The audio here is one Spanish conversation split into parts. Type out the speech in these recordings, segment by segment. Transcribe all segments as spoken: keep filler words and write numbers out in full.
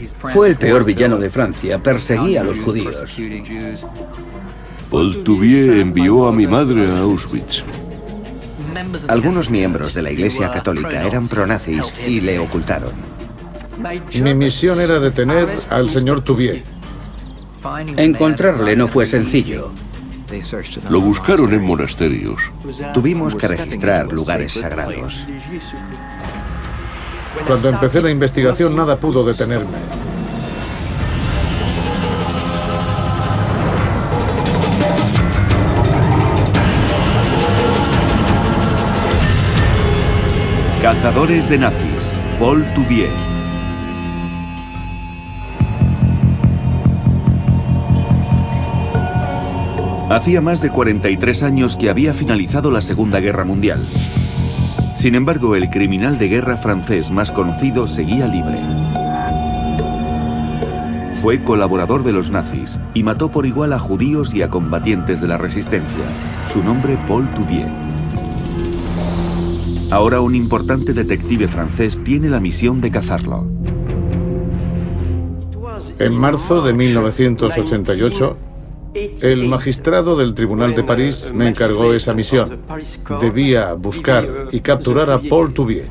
Fue el peor villano de Francia, perseguía a los judíos. Paul Touvier envió a mi madre a Auschwitz. Algunos miembros de la Iglesia Católica eran pronazis y le ocultaron. Mi misión era detener al señor Touvier. Encontrarle no fue sencillo. Lo buscaron en monasterios. Tuvimos que registrar lugares sagrados. Cuando empecé la investigación, nada pudo detenerme. Cazadores de nazis, Paul Touvier. Hacía más de cuarenta y tres años que había finalizado la Segunda Guerra Mundial. Sin embargo, el criminal de guerra francés más conocido seguía libre. Fue colaborador de los nazis y mató por igual a judíos y a combatientes de la resistencia. Su nombre, Paul Touvier. Ahora un importante detective francés tiene la misión de cazarlo. En marzo de mil novecientos ochenta y ocho, el magistrado del Tribunal de París me encargó esa misión. Debía buscar y capturar a Paul Touvier.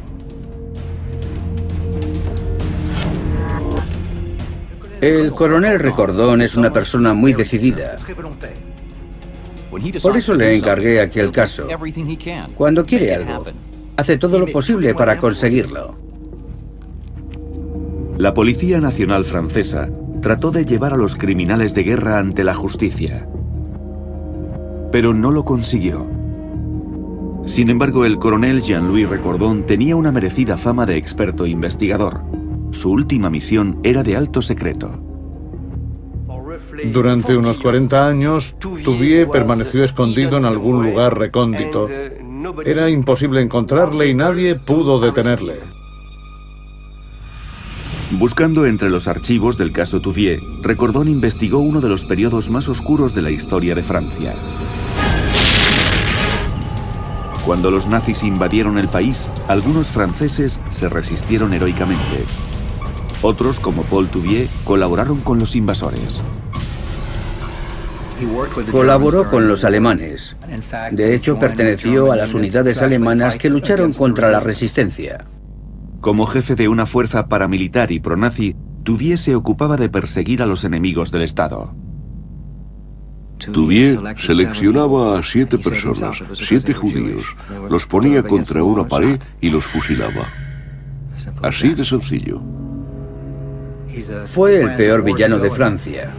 El coronel Recordón es una persona muy decidida. Por eso le encargué aquel caso. Cuando quiere algo, hace todo lo posible para conseguirlo. La Policía Nacional Francesa trató de llevar a los criminales de guerra ante la justicia, pero no lo consiguió. Sin embargo, el coronel Jean-Louis Recordón tenía una merecida fama de experto investigador. Su última misión era de alto secreto. Durante unos cuarenta años, Touvier permaneció escondido en algún lugar recóndito. Era imposible encontrarle y nadie pudo detenerle. Buscando entre los archivos del caso Touvier, Recordón investigó uno de los periodos más oscuros de la historia de Francia. Cuando los nazis invadieron el país, algunos franceses se resistieron heroicamente. Otros, como Paul Touvier, colaboraron con los invasores. Colaboró con los alemanes. De hecho, perteneció a las unidades alemanas que lucharon contra la resistencia. Como jefe de una fuerza paramilitar y pronazi, Touvier se ocupaba de perseguir a los enemigos del Estado. Touvier seleccionaba a siete personas, siete judíos, los ponía contra una pared y los fusilaba. Así de sencillo. Fue el peor villano de Francia.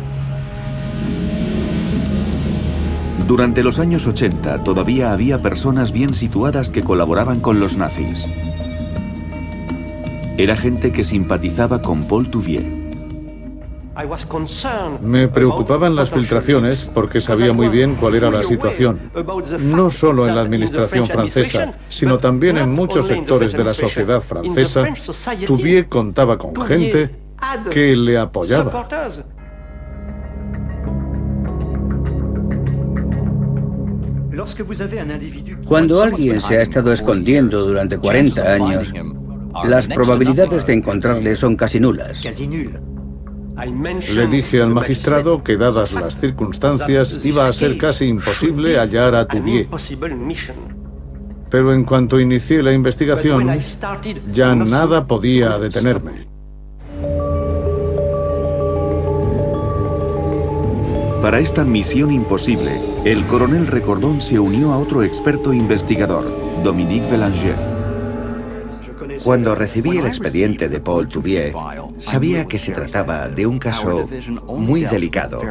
Durante los años ochenta todavía había personas bien situadas que colaboraban con los nazis. Era gente que simpatizaba con Paul Touvier. Me preocupaban las filtraciones porque sabía muy bien cuál era la situación, no solo en la administración francesa, sino también en muchos sectores de la sociedad francesa. Touvier contaba con gente que le apoyaba. Cuando alguien se ha estado escondiendo durante cuarenta años, las probabilidades de encontrarle son casi nulas. Le dije al magistrado que, dadas las circunstancias, iba a ser casi imposible hallar a Touvier. Pero en cuanto inicié la investigación, ya nada podía detenerme. Para esta misión imposible, el coronel Recordón se unió a otro experto investigador, Dominique Bélanger. Cuando recibí el expediente de Paul Touvier, sabía que se trataba de un caso muy delicado.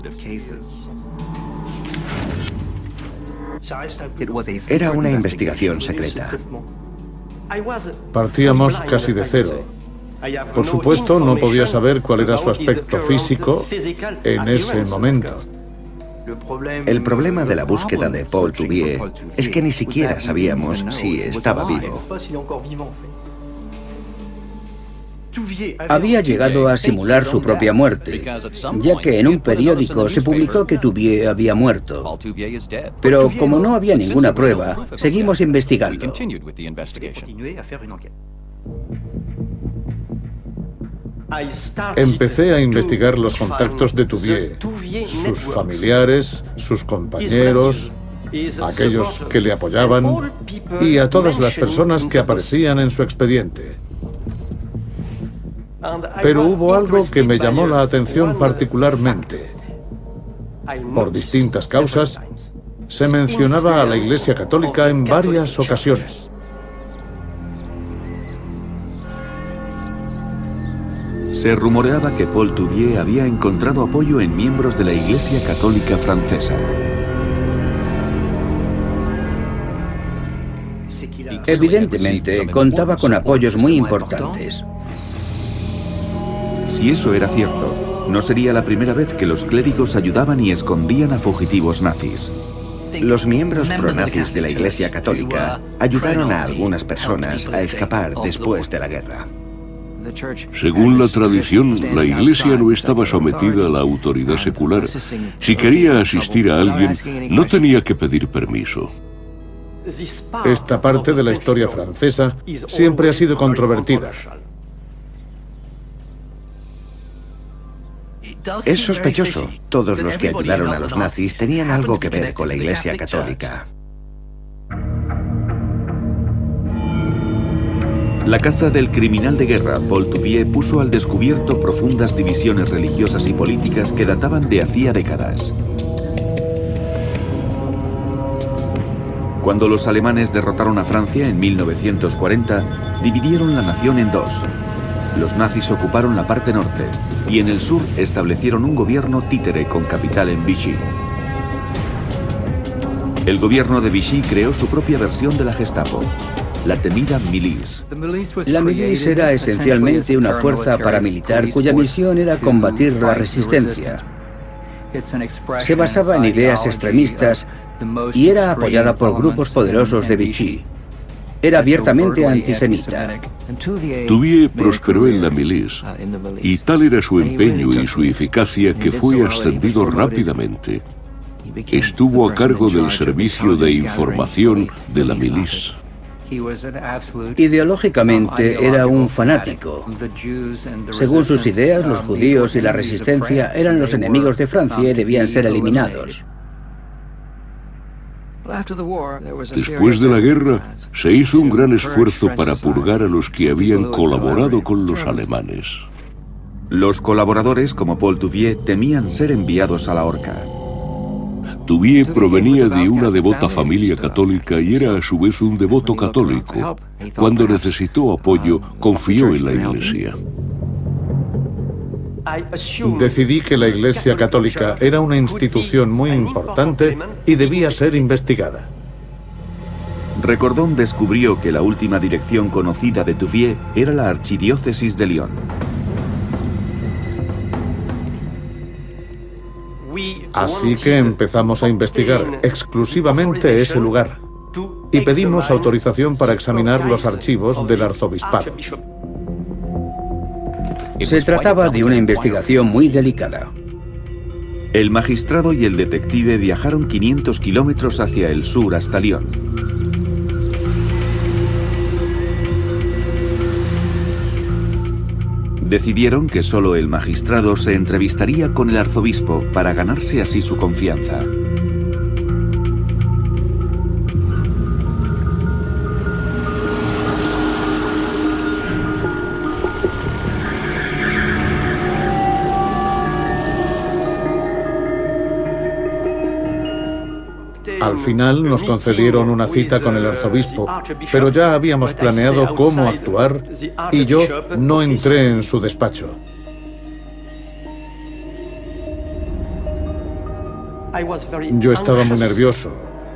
Era una investigación secreta. Partíamos casi de cero. Por supuesto, no podía saber cuál era su aspecto físico en ese momento. El problema de la búsqueda de Paul Touvier es que ni siquiera sabíamos si estaba vivo. Había llegado a simular su propia muerte, ya que en un periódico se publicó que Touvier había muerto. Pero como no había ninguna prueba, seguimos investigando. Empecé a investigar los contactos de Touvier, sus familiares, sus compañeros, aquellos que le apoyaban y a todas las personas que aparecían en su expediente. Pero hubo algo que me llamó la atención particularmente. Por distintas causas, se mencionaba a la Iglesia Católica en varias ocasiones. Se rumoreaba que Paul Touvier había encontrado apoyo en miembros de la Iglesia Católica francesa. Evidentemente, contaba con apoyos muy importantes. Si eso era cierto, no sería la primera vez que los clérigos ayudaban y escondían a fugitivos nazis. Los miembros pronazis de la Iglesia Católica ayudaron a algunas personas a escapar después de la guerra. Según la tradición, la Iglesia no estaba sometida a la autoridad secular. Si quería asistir a alguien, no tenía que pedir permiso. Esta parte de la historia francesa siempre ha sido controvertida. Es sospechoso. Todos los que ayudaron a los nazis tenían algo que ver con la Iglesia Católica. La caza del criminal de guerra, Paul Touvier, puso al descubierto profundas divisiones religiosas y políticas que databan de hacía décadas. Cuando los alemanes derrotaron a Francia en mil novecientos cuarenta, dividieron la nación en dos. Los nazis ocuparon la parte norte y en el sur establecieron un gobierno títere con capital en Vichy. El gobierno de Vichy creó su propia versión de la Gestapo, la temida Milice. La Milice era esencialmente una fuerza paramilitar cuya misión era combatir la resistencia. Se basaba en ideas extremistas y era apoyada por grupos poderosos de Vichy. Era abiertamente antisemita. Touvier prosperó en la Milice, y tal era su empeño y su eficacia que fue ascendido rápidamente. Estuvo a cargo del servicio de información de la Milice. Ideológicamente era un fanático. Según sus ideas, los judíos y la resistencia eran los enemigos de Francia y debían ser eliminados. Después de la guerra, se hizo un gran esfuerzo para purgar a los que habían colaborado con los alemanes. Los colaboradores, como Paul Touvier, temían ser enviados a la horca. Touvier provenía de una devota familia católica y era a su vez un devoto católico. Cuando necesitó apoyo, confió en la Iglesia. Decidí que la Iglesia Católica era una institución muy importante y debía ser investigada. Recordón descubrió que la última dirección conocida de Touvier era la archidiócesis de Lyon. Así que empezamos a investigar exclusivamente ese lugar y pedimos autorización para examinar los archivos del arzobispado. Se trataba de una investigación muy delicada. El magistrado y el detective viajaron quinientos kilómetros hacia el sur hasta Lyon. Decidieron que solo el magistrado se entrevistaría con el arzobispo para ganarse así su confianza. Al final nos concedieron una cita con el arzobispo, pero ya habíamos planeado cómo actuar y yo no entré en su despacho. Yo estaba muy nervioso.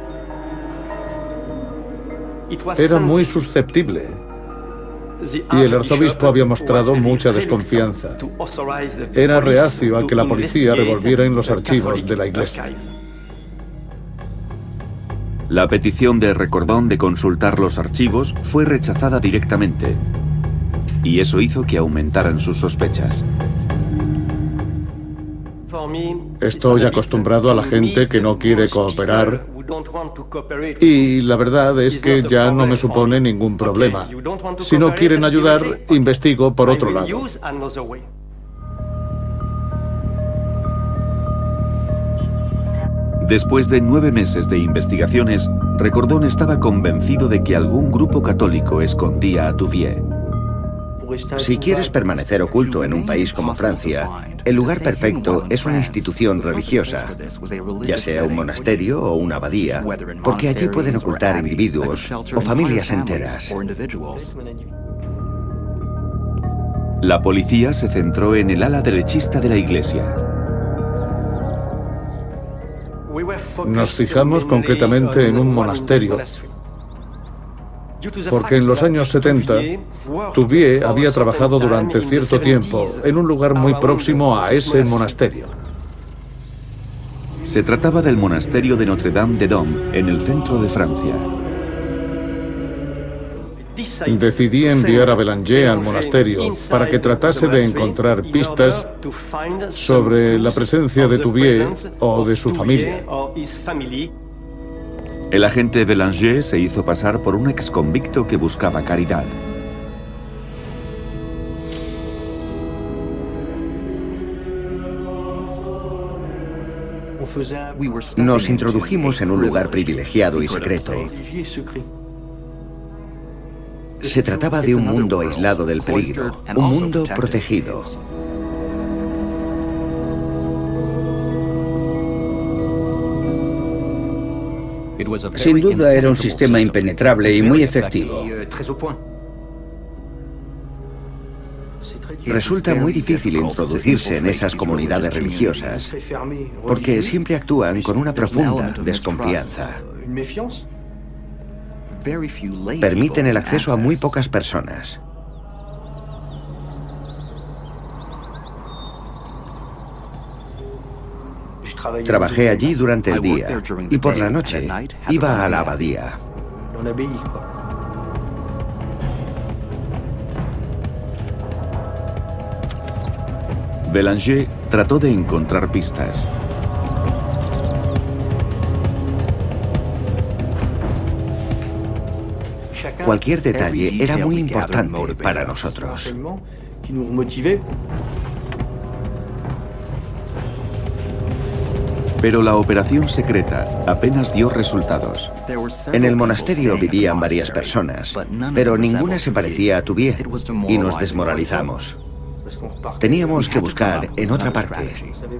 Era muy susceptible. Y el arzobispo había mostrado mucha desconfianza. Era reacio a que la policía revolviera en los archivos de la iglesia. La petición de Recordón de consultar los archivos fue rechazada directamente, y eso hizo que aumentaran sus sospechas. Estoy acostumbrado a la gente que no quiere cooperar Y la verdad es que ya no me supone ningún problema. Si no quieren ayudar, investigo por otro lado. Después de nueve meses de investigaciones, Recordón estaba convencido de que algún grupo católico escondía a Touvier. Si quieres permanecer oculto en un país como Francia, el lugar perfecto es una institución religiosa, ya sea un monasterio o una abadía, porque allí pueden ocultar individuos o familias enteras. La policía se centró en el ala derechista de la iglesia. Nos fijamos concretamente en un monasterio, porque en los años setenta, Touvier había trabajado durante cierto tiempo en un lugar muy próximo a ese monasterio. Se trataba del monasterio de Notre-Dame-des-Doms, en el centro de Francia. Decidí enviar a Bélanger al monasterio para que tratase de encontrar pistas sobre la presencia de Touvier o de su familia. El agente Bélanger se hizo pasar por un exconvicto que buscaba caridad. Nos introdujimos en un lugar privilegiado y secreto. Se trataba de un mundo aislado del peligro, un mundo protegido. Sin duda era un sistema impenetrable y muy efectivo. Resulta muy difícil introducirse en esas comunidades religiosas, porque siempre actúan con una profunda desconfianza. Permiten el acceso a muy pocas personas. Trabajé allí durante el día y por la noche iba a la abadía. Bélanger trató de encontrar pistas. Cualquier detalle era muy importante para nosotros. Pero la operación secreta apenas dio resultados. En el monasterio vivían varias personas, pero ninguna se parecía a Touvier y nos desmoralizamos. Teníamos que buscar en otra parte.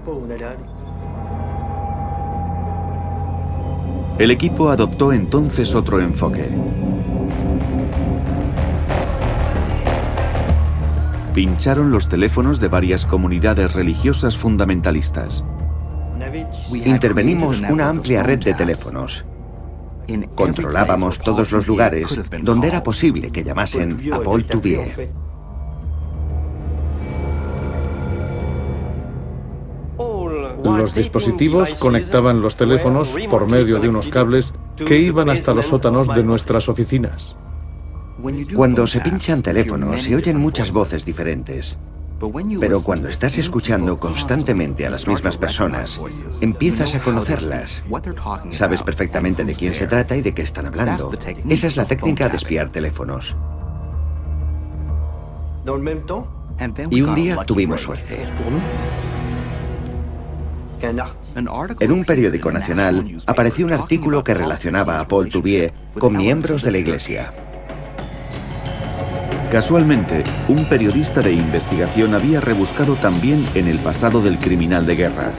El equipo adoptó entonces otro enfoque. Pincharon los teléfonos de varias comunidades religiosas fundamentalistas. Intervenimos una amplia red de teléfonos. Controlábamos todos los lugares donde era posible que llamasen a Paul Touvier. Los dispositivos conectaban los teléfonos por medio de unos cables que iban hasta los sótanos de nuestras oficinas. Cuando se pinchan teléfonos se oyen muchas voces diferentes. Pero cuando estás escuchando constantemente a las mismas personas, empiezas a conocerlas. Sabes perfectamente de quién se trata y de qué están hablando. Esa es la técnica de espiar teléfonos. Y un día tuvimos suerte. En un periódico nacional apareció un artículo que relacionaba a Paul Touvier con miembros de la Iglesia. Casualmente, un periodista de investigación había rebuscado también en el pasado del criminal de guerra.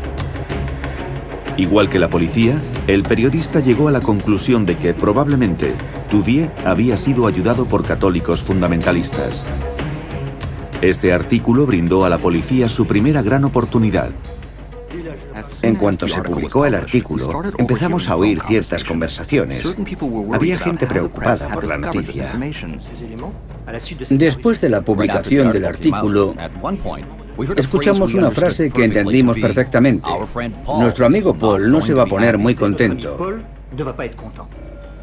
Igual que la policía, el periodista llegó a la conclusión de que probablemente Touvier había sido ayudado por católicos fundamentalistas. Este artículo brindó a la policía su primera gran oportunidad. En cuanto se publicó el artículo, empezamos a oír ciertas conversaciones. Había gente preocupada por la noticia. Después de la publicación del artículo, escuchamos una frase que entendimos perfectamente. Nuestro amigo Paul no se va a poner muy contento.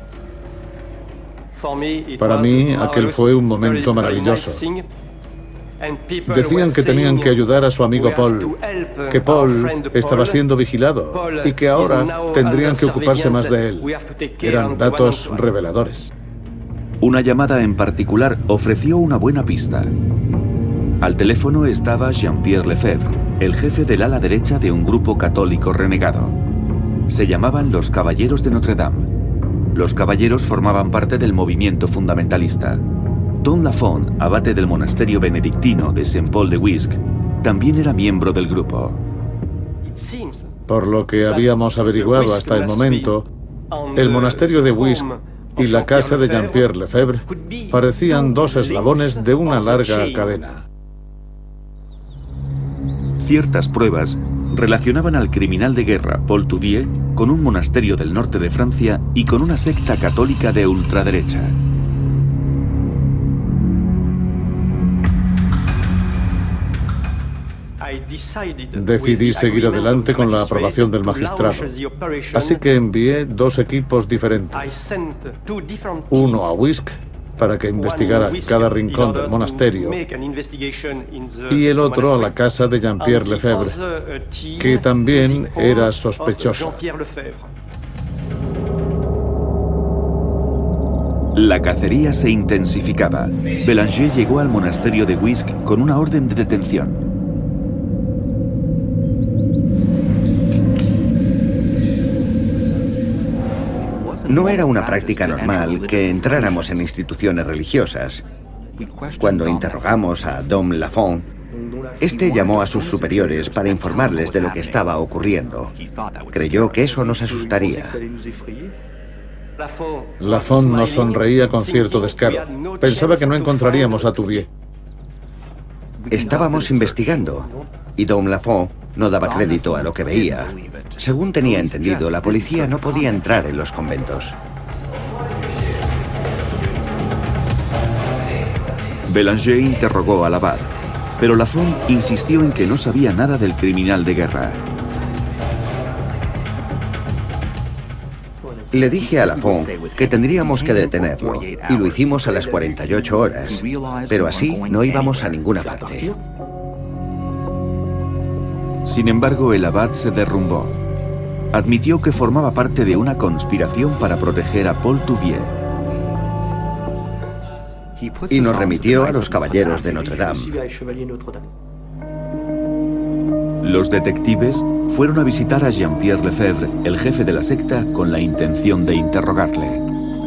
Para mí, aquel fue un momento maravilloso. Decían que tenían que ayudar a su amigo Paul, que Paul estaba siendo vigilado y que ahora tendrían que ocuparse más de él. Eran datos reveladores. Una llamada en particular ofreció una buena pista. Al teléfono estaba Jean-Pierre Lefebvre, el jefe del ala derecha de un grupo católico renegado. Se llamaban los Caballeros de Notre Dame. Los caballeros formaban parte del movimiento fundamentalista. Don Lafont, abate del monasterio benedictino de Saint-Paul-de-Wisc, también era miembro del grupo. Por lo que habíamos averiguado hasta el momento, el monasterio de Wisc y la casa de Jean-Pierre Lefebvre parecían dos eslabones de una larga cadena. Ciertas pruebas relacionaban al criminal de guerra Paul Touvier con un monasterio del norte de Francia y con una secta católica de ultraderecha. Decidí seguir adelante con la aprobación del magistrado, así que envié dos equipos diferentes. Uno a Wisc, para que investigara cada rincón del monasterio, y el otro a la casa de Jean-Pierre Lefebvre, que también era sospechosa. La cacería se intensificaba. Bélanger llegó al monasterio de Wisc con una orden de detención. No era una práctica normal que entráramos en instituciones religiosas. Cuando interrogamos a Dom Lafont, este llamó a sus superiores para informarles de lo que estaba ocurriendo. Creyó que eso nos asustaría. Lafont nos sonreía con cierto descaro. Pensaba que no encontraríamos a Touvier. Estábamos investigando, y Dom Lafont no daba crédito a lo que veía. Según tenía entendido, la policía no podía entrar en los conventos. Bélanger interrogó al abad, pero Lafont insistió en que no sabía nada del criminal de guerra. Le dije a Lafont que tendríamos que detenerlo, y lo hicimos a las cuarenta y ocho horas, pero así no íbamos a ninguna parte. Sin embargo, el abad se derrumbó. Admitió que formaba parte de una conspiración para proteger a Paul Touvier. Y nos remitió a los Caballeros de Notre Dame. Los detectives fueron a visitar a Jean-Pierre Lefebvre, el jefe de la secta, con la intención de interrogarle.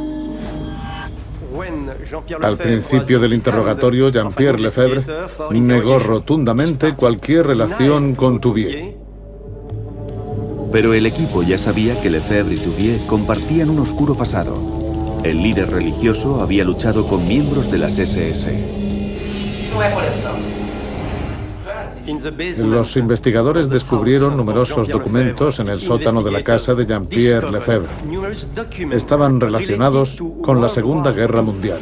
Al principio del interrogatorio, Jean-Pierre Lefebvre negó rotundamente cualquier relación con Touvier. Pero el equipo ya sabía que Lefebvre y Touvier compartían un oscuro pasado. El líder religioso había luchado con miembros de las ese ese. Los investigadores descubrieron numerosos documentos en el sótano de la casa de Jean-Pierre Lefebvre. Estaban relacionados con la Segunda Guerra Mundial.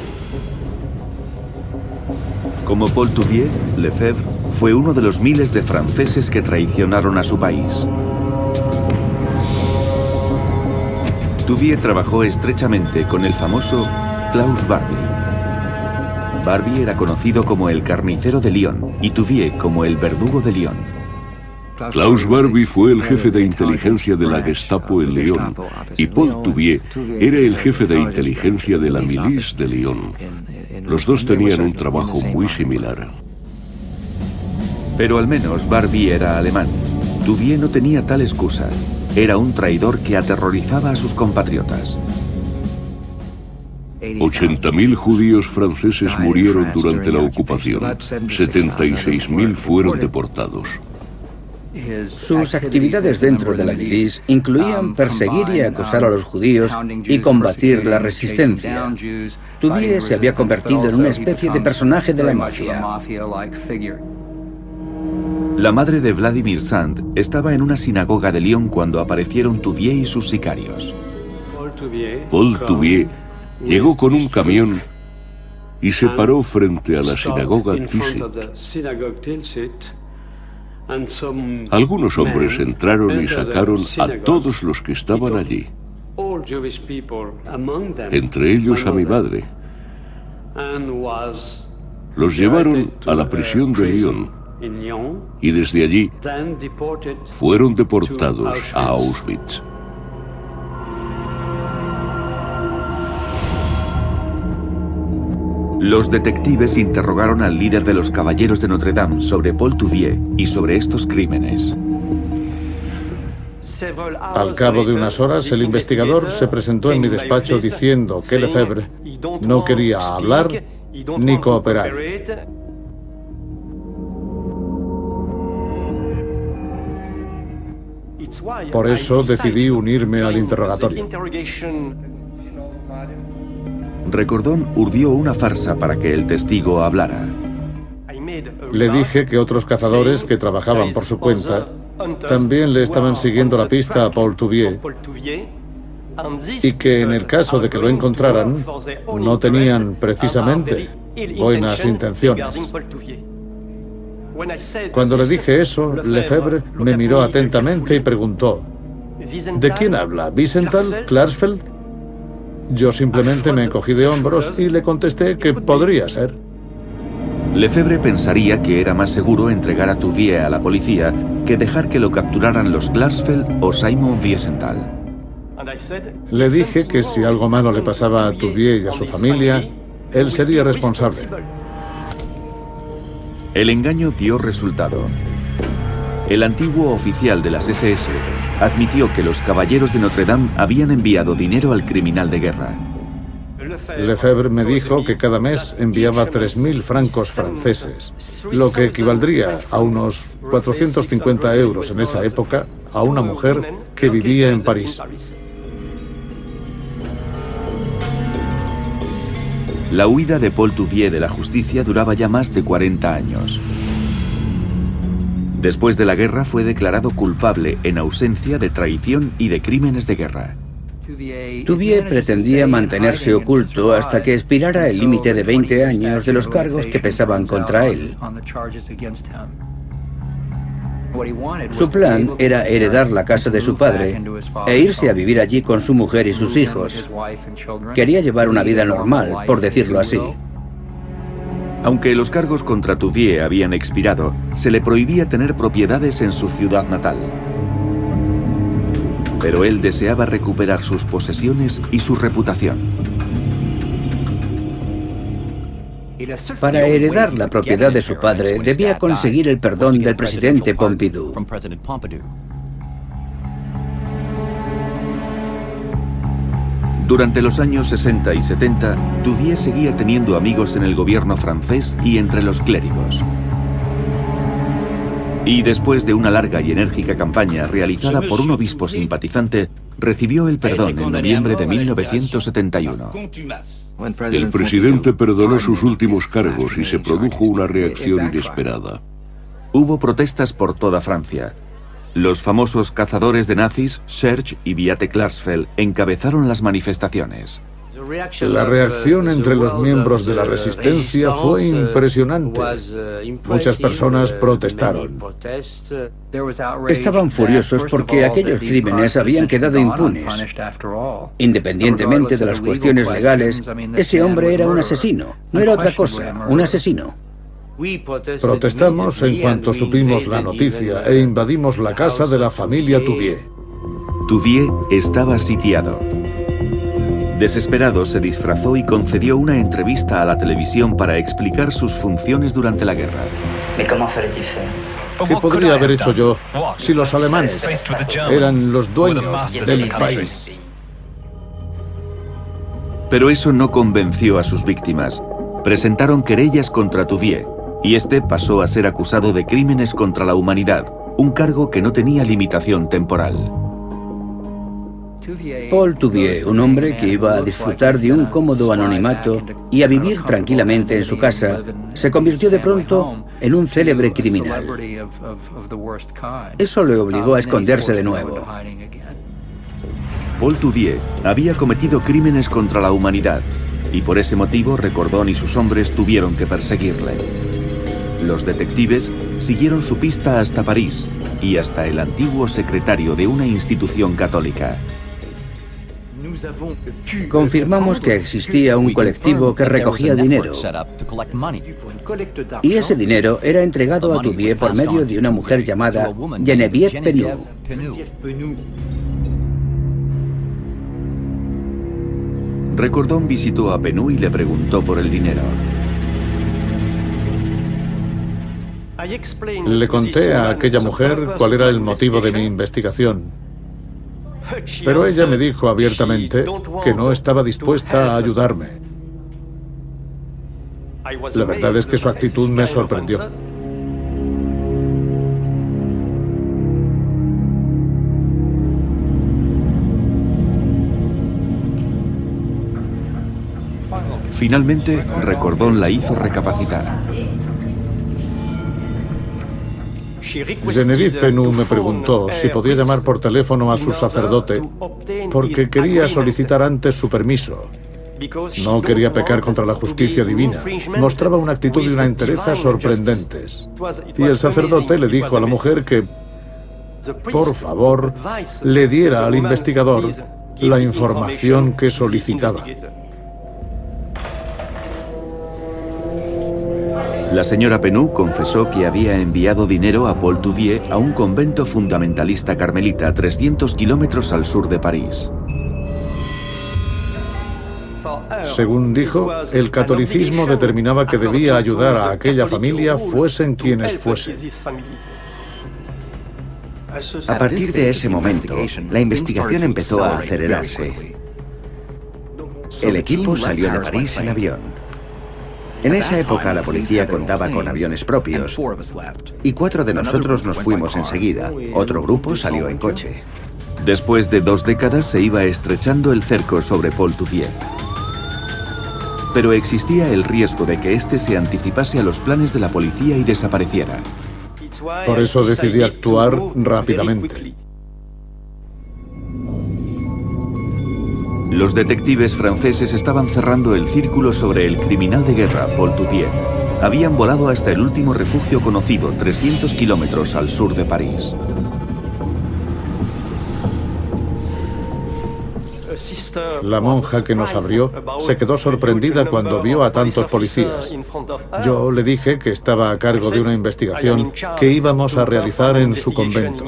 Como Paul Touvier, Lefebvre fue uno de los miles de franceses que traicionaron a su país. Touvier trabajó estrechamente con el famoso Klaus Barbie. Barbie era conocido como el carnicero de Lyon y Touvier como el verdugo de Lyon. Klaus Barbie fue el jefe de inteligencia de la Gestapo en Lyon y Paul Touvier era el jefe de inteligencia de la Milice de Lyon. Los dos tenían un trabajo muy similar. Pero al menos Barbie era alemán. Touvier no tenía tal excusa. Era un traidor que aterrorizaba a sus compatriotas. ochenta mil judíos franceses murieron durante la ocupación. setenta y seis mil fueron deportados. Sus actividades dentro de la milicia incluían perseguir y acosar a los judíos y combatir la resistencia. Touvier se había convertido en una especie de personaje de la mafia. La madre de Vladimir Sand estaba en una sinagoga de Lyon cuando aparecieron Touvier y sus sicarios. Paul Touvier llegó con un camión y se paró frente a la sinagoga Tilsit. Algunos hombres entraron y sacaron a todos los que estaban allí, entre ellos a mi madre. Los llevaron a la prisión de Lyon y desde allí fueron deportados a Auschwitz. Los detectives interrogaron al líder de los Caballeros de Notre Dame sobre Paul Touvier y sobre estos crímenes. Al cabo de unas horas, el investigador se presentó en mi despacho diciendo que Lefebvre no quería hablar ni cooperar. Por eso decidí unirme al interrogatorio. Recordón urdió una farsa para que el testigo hablara. Le dije que otros cazadores que trabajaban por su cuenta también le estaban siguiendo la pista a Paul Touvier y que en el caso de que lo encontraran no tenían precisamente buenas intenciones. Cuando le dije eso, Lefebvre me miró atentamente y preguntó: ¿de quién habla? ¿Wiesenthal? ¿Klarsfeld? Yo simplemente me encogí de hombros y le contesté que podría ser. Lefebvre pensaría que era más seguro entregar a Touvier a la policía que dejar que lo capturaran los Klarsfeld o Simon Wiesenthal. Le dije que si algo malo le pasaba a Touvier y a su familia, él sería responsable. El engaño dio resultado. El antiguo oficial de las ese ese admitió que los Caballeros de Notre Dame habían enviado dinero al criminal de guerra. Lefebvre me dijo que cada mes enviaba tres mil francos franceses, lo que equivaldría a unos cuatrocientos cincuenta euros en esa época a una mujer que vivía en París. La huida de Paul Touvier de la justicia duraba ya más de cuarenta años. Después de la guerra fue declarado culpable en ausencia de traición y de crímenes de guerra. Touvier pretendía mantenerse oculto hasta que expirara el límite de veinte años de los cargos que pesaban contra él. Su plan era heredar la casa de su padre e irse a vivir allí con su mujer y sus hijos. Quería llevar una vida normal, por decirlo así. Aunque los cargos contra Touvier habían expirado, se le prohibía tener propiedades en su ciudad natal. Pero él deseaba recuperar sus posesiones y su reputación. Para heredar la propiedad de su padre, debía conseguir el perdón del presidente Pompidou. Durante los años sesenta y setenta, Touvier seguía teniendo amigos en el gobierno francés y entre los clérigos. Y después de una larga y enérgica campaña realizada por un obispo simpatizante, recibió el perdón en noviembre de mil novecientos setenta y uno. El presidente perdonó sus últimos cargos y se produjo una reacción inesperada. Hubo protestas por toda Francia. Los famosos cazadores de nazis, Serge y Beate Klarsfeld, encabezaron las manifestaciones. La reacción entre los miembros de la resistencia fue impresionante. Muchas personas protestaron. Estaban furiosos porque aquellos crímenes habían quedado impunes. Independientemente de las cuestiones legales, ese hombre era un asesino, no era otra cosa, un asesino. Protestamos en cuanto supimos la noticia e invadimos la casa de la familia Touvier. Touvier estaba sitiado. Desesperado, se disfrazó y concedió una entrevista a la televisión para explicar sus funciones durante la guerra. ¿Qué podría haber hecho yo si los alemanes eran los dueños del país? Pero eso no convenció a sus víctimas. Presentaron querellas contra Touvier, y este pasó a ser acusado de crímenes contra la humanidad, un cargo que no tenía limitación temporal. Paul Touvier, un hombre que iba a disfrutar de un cómodo anonimato y a vivir tranquilamente en su casa, se convirtió de pronto en un célebre criminal. Eso le obligó a esconderse de nuevo. Paul Touvier había cometido crímenes contra la humanidad y por ese motivo Recordón y sus hombres tuvieron que perseguirle. Los detectives siguieron su pista hasta París y hasta el antiguo secretario de una institución católica. Confirmamos que existía un colectivo que recogía dinero. Y ese dinero era entregado a Touvier por medio de una mujer llamada Geneviève Penou. Recordón visitó a Penou y le preguntó por el dinero. Le conté a aquella mujer cuál era el motivo de mi investigación, pero ella me dijo abiertamente que no estaba dispuesta a ayudarme. La verdad es que su actitud me sorprendió. Finalmente, Recordón la hizo recapacitar. Geneviève Penou me preguntó si podía llamar por teléfono a su sacerdote porque quería solicitar antes su permiso. No quería pecar contra la justicia divina. Mostraba una actitud y una entereza sorprendentes. Y el sacerdote le dijo a la mujer que, por favor, le diera al investigador la información que solicitaba. La señora Penou confesó que había enviado dinero a Paul Touvier a un convento fundamentalista carmelita a trescientos kilómetros al sur de París. Según dijo, el catolicismo determinaba que debía ayudar a aquella familia fuesen quienes fuesen. A partir de ese momento, la investigación empezó a acelerarse. El equipo salió de París en avión. En esa época la policía contaba con aviones propios y cuatro de nosotros nos fuimos enseguida. Otro grupo salió en coche. Después de dos décadas se iba estrechando el cerco sobre Paul Touvier. Pero existía el riesgo de que éste se anticipase a los planes de la policía y desapareciera. Por eso decidí actuar rápidamente. Los detectives franceses estaban cerrando el círculo sobre el criminal de guerra, Paul Touvier. Habían volado hasta el último refugio conocido, trescientos kilómetros al sur de París. La monja que nos abrió se quedó sorprendida cuando vio a tantos policías. Yo le dije que estaba a cargo de una investigación que íbamos a realizar en su convento.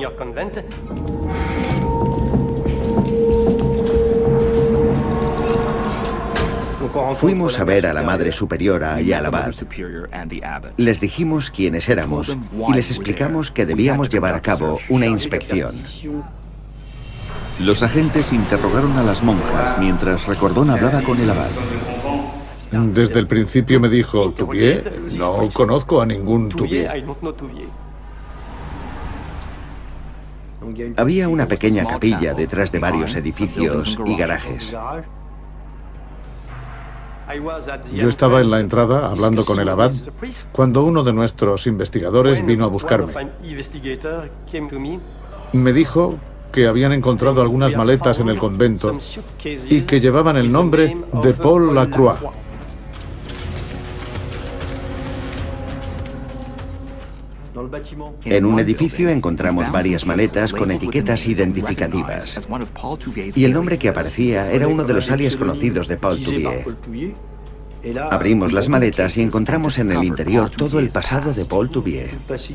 Fuimos a ver a la Madre Superiora y al abad. Les dijimos quiénes éramos y les explicamos que debíamos llevar a cabo una inspección. Los agentes interrogaron a las monjas mientras Recordón hablaba con el abad. Desde el principio me dijo, ¿Touvier? No conozco a ningún Touvier. Había una pequeña capilla detrás de varios edificios y garajes. Yo estaba en la entrada hablando con el abad cuando uno de nuestros investigadores vino a buscarme. Me dijo que habían encontrado algunas maletas en el convento y que llevaban el nombre de Paul Lacroix. En un edificio encontramos varias maletas con etiquetas identificativas y el nombre que aparecía era uno de los alias conocidos de Paul Touvier. Abrimos las maletas y encontramos en el interior todo el pasado de Paul Touvier.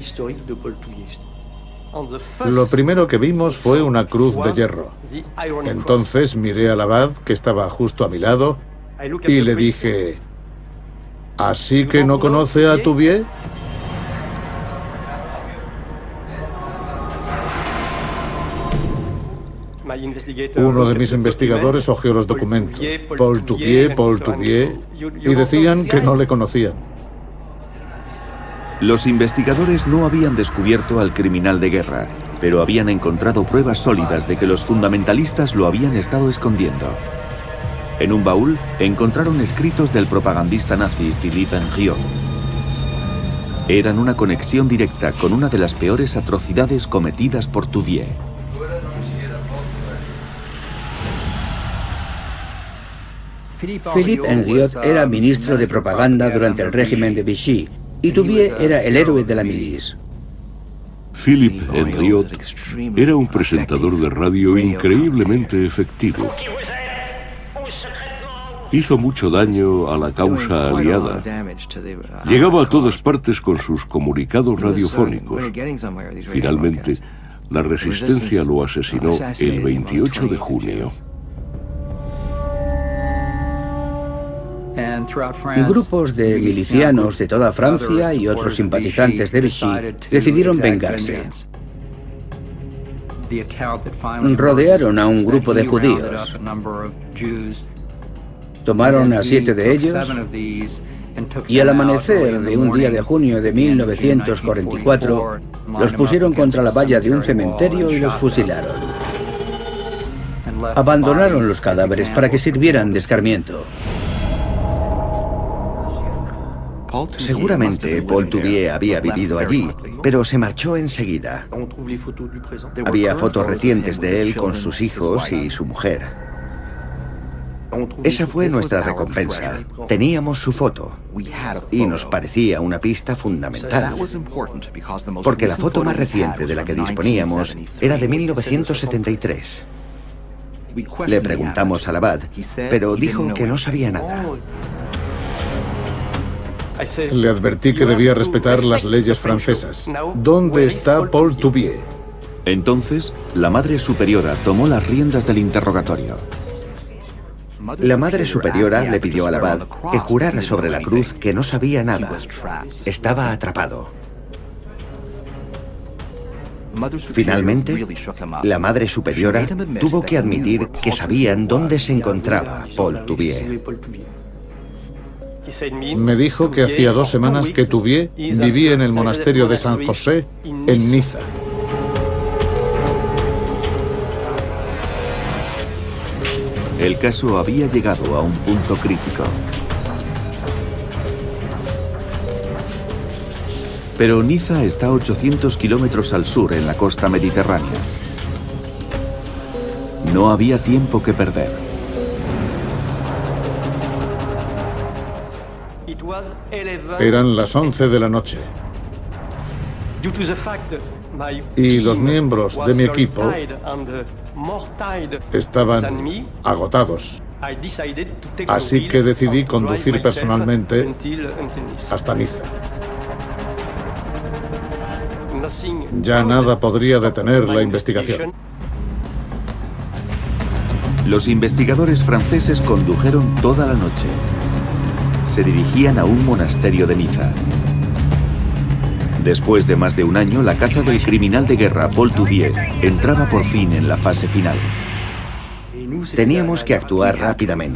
Lo primero que vimos fue una cruz de hierro. Entonces miré al abad, que estaba justo a mi lado, y le dije, ¿así que no conoce a Touvier? Uno de mis investigadores hojeó los documentos. Paul Touvier, Paul Touvier, y decían que no le conocían. Los investigadores no habían descubierto al criminal de guerra, pero habían encontrado pruebas sólidas de que los fundamentalistas lo habían estado escondiendo. En un baúl encontraron escritos del propagandista nazi Philippe Henriot. Eran una conexión directa con una de las peores atrocidades cometidas por Touvier. Philippe Henriot era ministro de propaganda durante el régimen de Vichy y Touvier era el héroe de la milicia. Philippe Henriot era un presentador de radio increíblemente efectivo. Hizo mucho daño a la causa aliada. Llegaba a todas partes con sus comunicados radiofónicos. Finalmente, la resistencia lo asesinó el veintiocho de junio. Grupos de milicianos de toda Francia y otros simpatizantes de Vichy decidieron vengarse. Rodearon a un grupo de judíos. Tomaron a siete de ellos y al amanecer de un día de junio de mil novecientos cuarenta y cuatro los pusieron contra la valla de un cementerio y los fusilaron. Abandonaron los cadáveres para que sirvieran de escarmiento. Seguramente Paul Touvier había vivido allí, pero se marchó enseguida. Había fotos recientes de él con sus hijos y su mujer. Esa fue nuestra recompensa. Teníamos su foto y nos parecía una pista fundamental, porque la foto más reciente de la que disponíamos era de mil novecientos setenta y tres. Le preguntamos al abad, pero dijo que no sabía nada. Le advertí que debía respetar las leyes francesas. ¿Dónde está Paul Touvier? Entonces, la Madre Superiora tomó las riendas del interrogatorio. La Madre Superiora le pidió al abad que jurara sobre la cruz que no sabía nada. Estaba atrapado. Finalmente, la Madre Superiora tuvo que admitir que sabían dónde se encontraba Paul Touvier. Me dijo que hacía dos semanas que Touvier vivía en el monasterio de San José, en Niza. El caso había llegado a un punto crítico. Pero Niza está a ochocientos kilómetros al sur, en la costa mediterránea. No había tiempo que perder. Eran las once de la noche. Y los miembros de mi equipo estaban agotados. Así que decidí conducir personalmente hasta Niza. Ya nada podría detener la investigación. Los investigadores franceses condujeron toda la noche. Se dirigían a un monasterio de Niza. Después de más de un año, la caza del criminal de guerra Paul Touvier entraba por fin en la fase final. Teníamos que actuar rápidamente.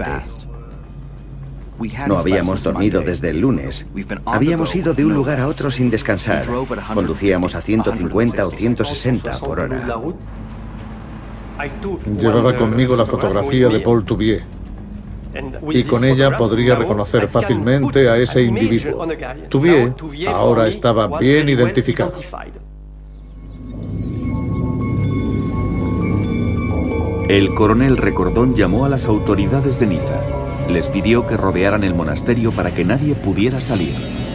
No habíamos dormido desde el lunes. Habíamos ido de un lugar a otro sin descansar. Conducíamos a ciento cincuenta o ciento sesenta por hora. Llevaba conmigo la fotografía de Paul Touvier. Y con ella podría reconocer fácilmente a ese individuo. Touvier ahora estaba bien identificado. El coronel Recordón llamó a las autoridades de Niza. Les pidió que rodearan el monasterio para que nadie pudiera salir.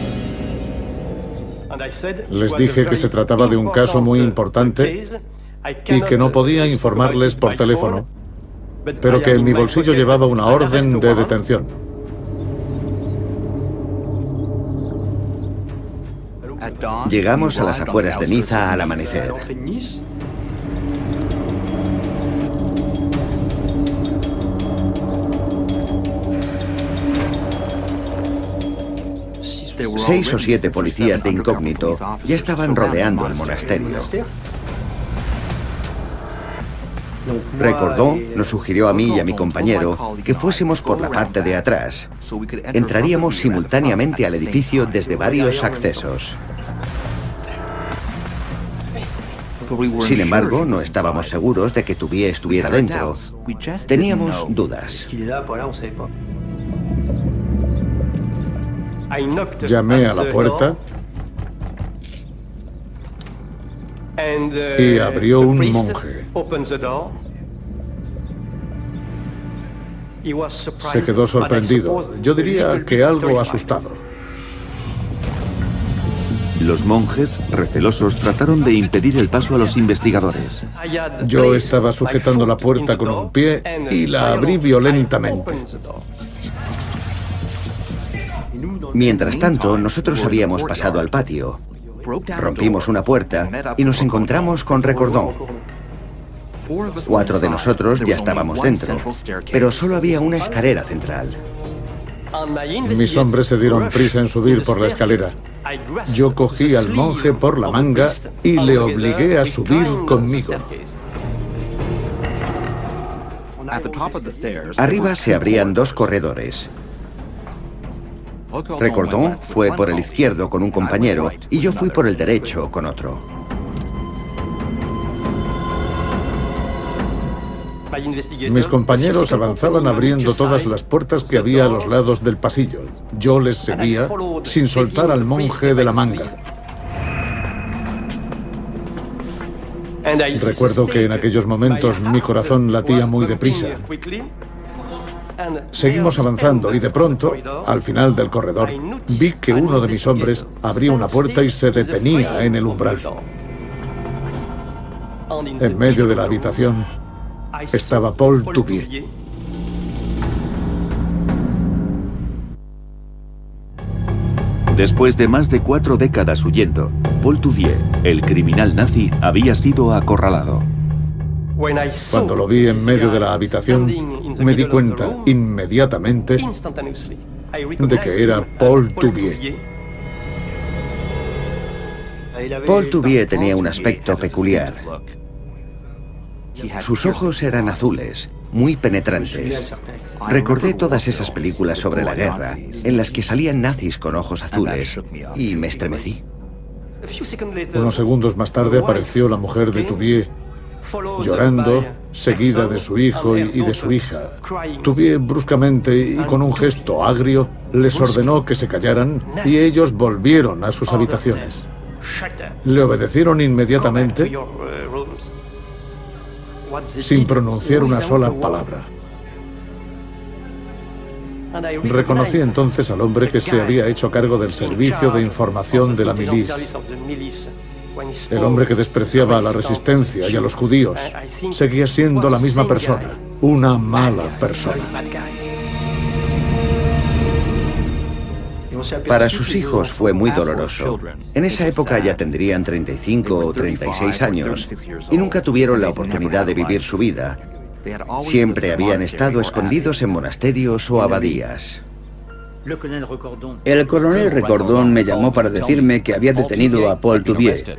Les dije que se trataba de un caso muy importante y que no podía informarles por teléfono, pero que en mi bolsillo llevaba una orden de detención. Llegamos a las afueras de Niza al amanecer. Seis o siete policías de incógnito ya estaban rodeando el monasterio. Recordó, nos sugirió a mí y a mi compañero que fuésemos por la parte de atrás. Entraríamos simultáneamente al edificio desde varios accesos. Sin embargo, no estábamos seguros de que Touvier estuviera dentro. Teníamos dudas. Llamé a la puerta y abrió un monje. Se quedó sorprendido, yo diría que algo asustado. Los monjes, recelosos, trataron de impedir el paso a los investigadores. Yo estaba sujetando la puerta con un pie y la abrí violentamente. Mientras tanto, nosotros habíamos pasado al patio. Rompimos una puerta y nos encontramos con Recordón. Cuatro de nosotros ya estábamos dentro, pero solo había una escalera central. Mis hombres se dieron prisa en subir por la escalera. Yo cogí al monje por la manga y le obligué a subir conmigo. Arriba se abrían dos corredores. Recordón fue por el izquierdo con un compañero y yo fui por el derecho con otro. Mis compañeros avanzaban abriendo todas las puertas que había a los lados del pasillo. Yo les seguía sin soltar al monje de la manga. Recuerdo que en aquellos momentos mi corazón latía muy deprisa. Seguimos avanzando y de pronto, al final del corredor, vi que uno de mis hombres abría una puerta y se detenía en el umbral. En medio de la habitación estaba Paul Touvier. Después de más de cuatro décadas huyendo, Paul Touvier, el criminal nazi, había sido acorralado. Cuando lo vi en medio de la habitación, me di cuenta inmediatamente de que era Paul Touvier. Paul Touvier tenía un aspecto peculiar. Sus ojos eran azules, muy penetrantes. Recordé todas esas películas sobre la guerra, en las que salían nazis con ojos azules, y me estremecí. Unos segundos más tarde apareció la mujer de Touvier, llorando, seguida de su hijo y de su hija. Touvier bruscamente y con un gesto agrio les ordenó que se callaran y ellos volvieron a sus habitaciones. Le obedecieron inmediatamente sin pronunciar una sola palabra. Reconocí entonces al hombre que se había hecho cargo del servicio de información de la milicia. El hombre que despreciaba a la resistencia y a los judíos seguía siendo la misma persona, una mala persona. Para sus hijos fue muy doloroso. En esa época ya tendrían treinta y cinco o treinta y seis años y nunca tuvieron la oportunidad de vivir su vida. Siempre habían estado escondidos en monasterios o abadías. El coronel Recordón me llamó para decirme que había detenido a Paul Touvier.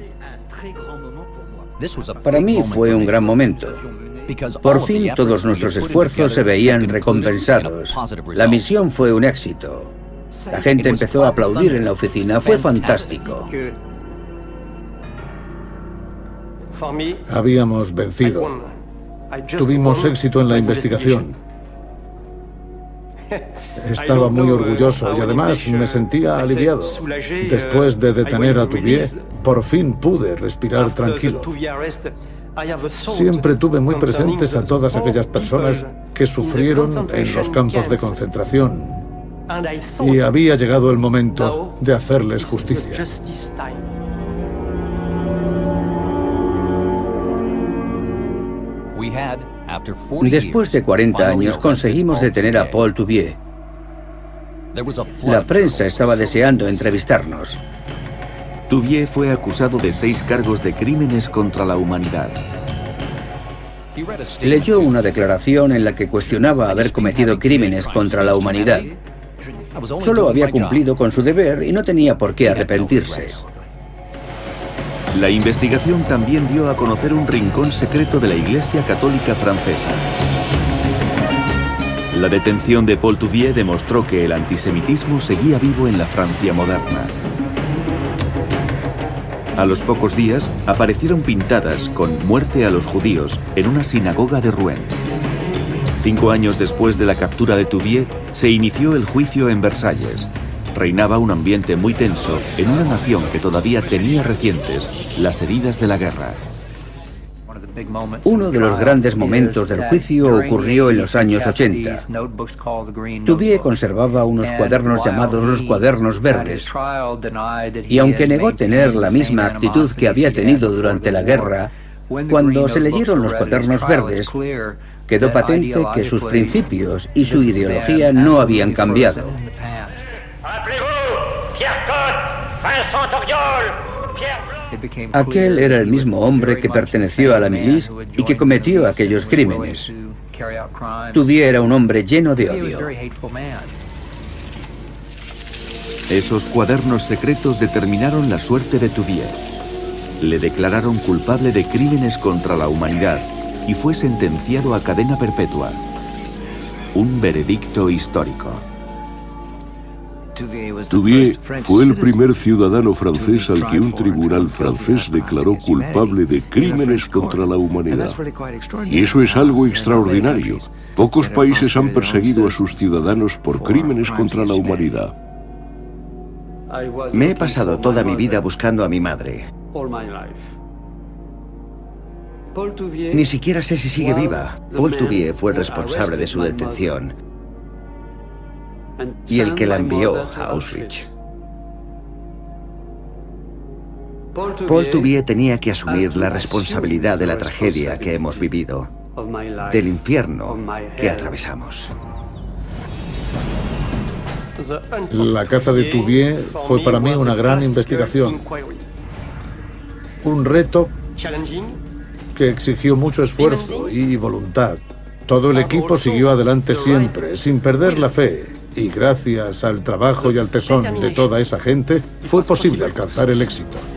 Para mí fue un gran momento. Por fin todos nuestros esfuerzos se veían recompensados. La misión fue un éxito. La gente empezó a aplaudir en la oficina. Fue fantástico. Habíamos vencido. Tuvimos éxito en la investigación. Estaba muy orgulloso y además me sentía aliviado. Después de detener a Touvier, por fin pude respirar tranquilo. Siempre tuve muy presentes a todas aquellas personas que sufrieron en los campos de concentración y había llegado el momento de hacerles justicia. Después de cuarenta años conseguimos detener a Paul Touvier. La prensa estaba deseando entrevistarnos. Touvier fue acusado de seis cargos de crímenes contra la humanidad. Leyó una declaración en la que cuestionaba haber cometido crímenes contra la humanidad. Solo había cumplido con su deber y no tenía por qué arrepentirse. La investigación también dio a conocer un rincón secreto de la Iglesia Católica francesa. La detención de Paul Touvier demostró que el antisemitismo seguía vivo en la Francia moderna. A los pocos días aparecieron pintadas con "Muerte a los judíos" en una sinagoga de Rouen. Cinco años después de la captura de Touvier, se inició el juicio en Versalles. Reinaba un ambiente muy tenso en una nación que todavía tenía recientes las heridas de la guerra. Uno de los grandes momentos del juicio ocurrió en los años ochenta. Touvier conservaba unos cuadernos llamados los cuadernos verdes, y aunque negó tener la misma actitud que había tenido durante la guerra, cuando se leyeron los cuadernos verdes, quedó patente que sus principios y su ideología no habían cambiado. Aquel era el mismo hombre que perteneció a la milicia y que cometió aquellos crímenes. Touvier era un hombre lleno de odio. Esos cuadernos secretos determinaron la suerte de Touvier. Le declararon culpable de crímenes contra la humanidad y fue sentenciado a cadena perpetua. Un veredicto histórico. Touvier fue el primer ciudadano francés al que un tribunal francés declaró culpable de crímenes contra la humanidad. Y eso es algo extraordinario. Pocos países han perseguido a sus ciudadanos por crímenes contra la humanidad. Me he pasado toda mi vida buscando a mi madre. Ni siquiera sé si sigue viva. Paul Touvier fue el responsable de su detención y el que la envió a Auschwitz. Paul Touvier tenía que asumir la responsabilidad de la tragedia que hemos vivido, del infierno que atravesamos. La caza de Touvier fue para mí una gran investigación. Un reto que exigió mucho esfuerzo y voluntad. Todo el equipo siguió adelante siempre, sin perder la fe. Y gracias al trabajo y al tesón de toda esa gente, fue posible alcanzar el éxito.